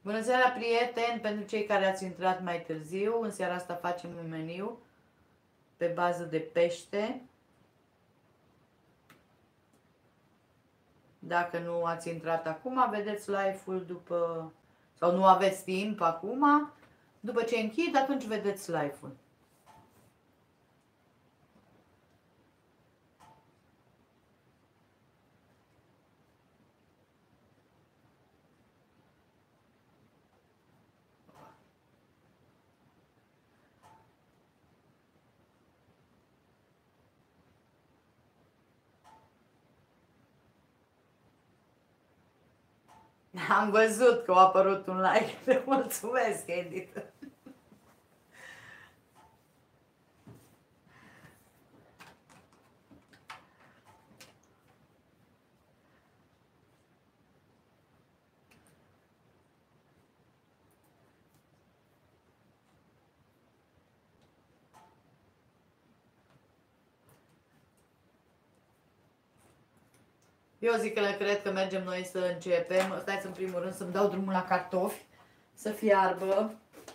Bună seara, prieteni! Pentru cei care ați intrat mai târziu, în seara asta facem un meniu pe bază de pește. Dacă nu ați intrat acum, vedeți live-ul după, sau nu aveți timp acum, după ce închid, atunci vedeți live-ul. Am văzut că a apărut un like, te mulțumesc, Edith. Eu zic că cred că mergem noi să începem. Stai în primul rând să-mi dau drumul la cartofi, să fiarbă.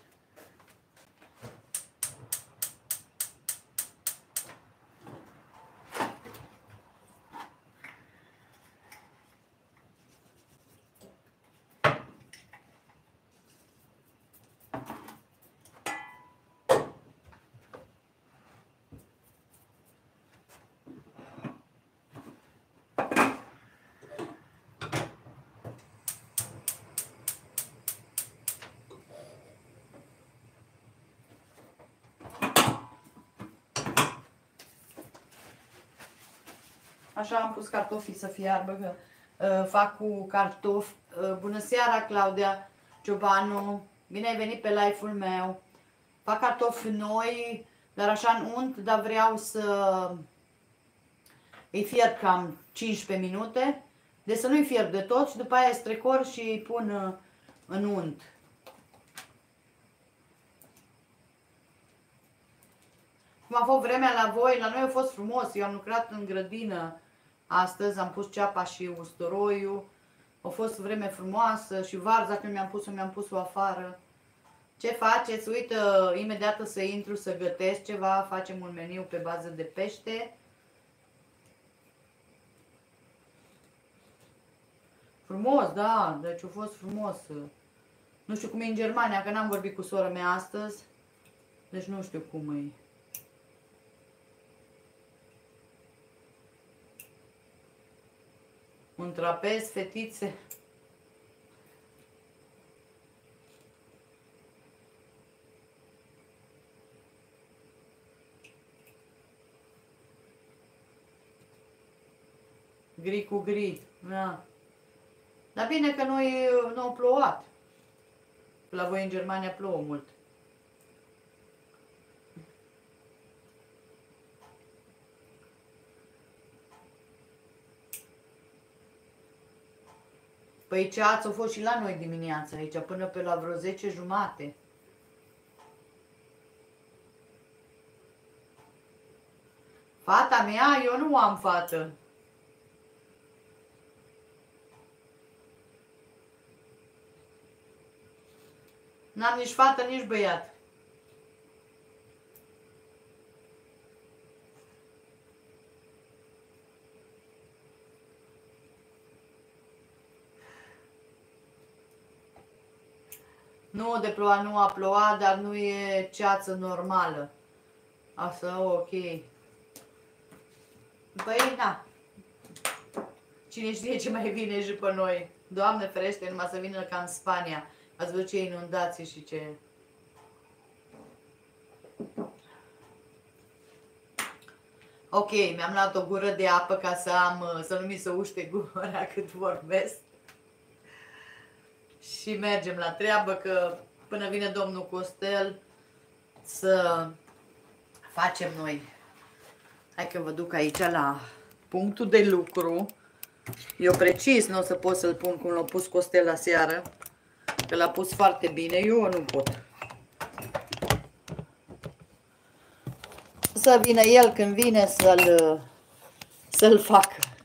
Așa am pus cartofii să fiarbă, că fac cu cartofi. Bună seara, Claudia Ciobanu, bine ai venit pe live-ul meu. Fac cartofi noi, dar așa în unt, dar vreau să îi fierb cam 15 minute. Deci să nu-i fierb de tot și după aia strecor și îi pun în unt. Cum a fost vremea la voi, la noi a fost frumos, eu am lucrat în grădină. Astăzi am pus ceapa și usturoiul. A fost vreme frumoasă și varza când mi-am pus-o afară. Ce faceți? Uite, imediat o să intru să gătesc ceva. Facem un meniu pe bază de pește. Frumos, da, deci a fost frumos. Nu știu cum e în Germania, că n-am vorbit cu sora mea astăzi. Deci nu știu cum e. Un trapez, fetițe. Gri cu gri. Da. Dar bine că nu a plouat. La voi în Germania plouă mult. Păi ceață a fost și la noi dimineața aici, până pe la vreo 10:30. Fata mea? Eu nu am fată. N-am nici fată, nici băiat. Nu de ploua, nu a plouat, dar nu e ceață normală. Asta, ok. Păi, na. Cine știe ce mai vine și pe noi. Doamne ferește, numai să vină ca în Spania. Ați văzut ce inundații și ce... Ok, mi-am luat o gură de apă ca să nu mi se uște gura cât vorbesc. Și mergem la treabă, că până vine domnul Costel să facem noi. Hai că vă duc aici la punctul de lucru. Eu precis nu o să pot să-l pun cum l-a pus Costel la seară, că l-a pus foarte bine, eu nu pot. Să vină el când vine să-l facă.